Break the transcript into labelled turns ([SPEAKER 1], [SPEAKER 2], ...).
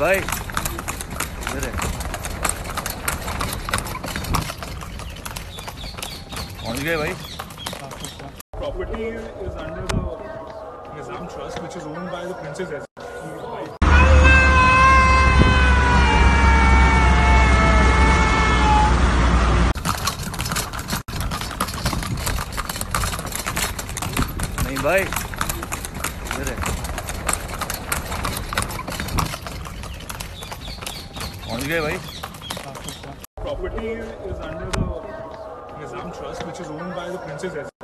[SPEAKER 1] भाई इधर है, पहुंच गए भाई।
[SPEAKER 2] Property is under the Nizam Trust, which is owned by the Princess.
[SPEAKER 1] नहीं भाई इधर है, पहुंच गए भाई।
[SPEAKER 2] Property is under the Nizam Trust, which is owned by the Princess.